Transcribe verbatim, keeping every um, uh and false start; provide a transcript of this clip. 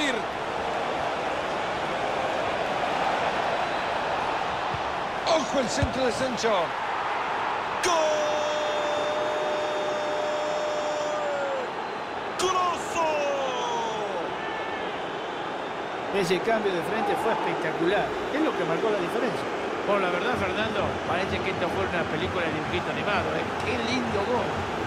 seguir. ¡Ojo el centro de Sancho! ¡Gol! ¡Golazo! Ese cambio de frente fue espectacular. Es lo que marcó la diferencia. Por la verdad, Fernando, parece que esto fue una película de dibujito animado, ¿eh? ¡Qué lindo gol!